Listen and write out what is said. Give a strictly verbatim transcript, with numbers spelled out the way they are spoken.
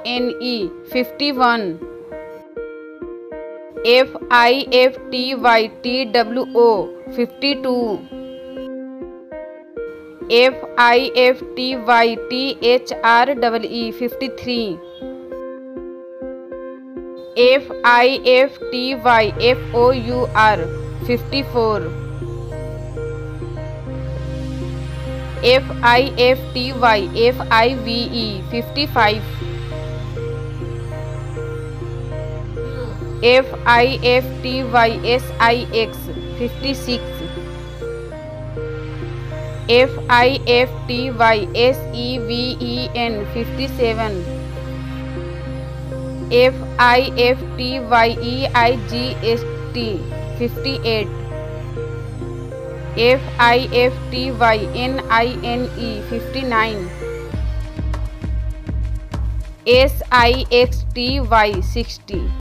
N E fifty one, F I F T Y T W O fifty two, F I F T Y T H R double E fifty three, F I F T Y F O U R fifty four, F I F T Y F I V E fifty five, F I F T Y S I X fifty six, F I F T Y S E V E N fifty seven, F I F T Y E I G S T fifty eight, F I F T Y N I N E fifty nine, S I X T Y sixty.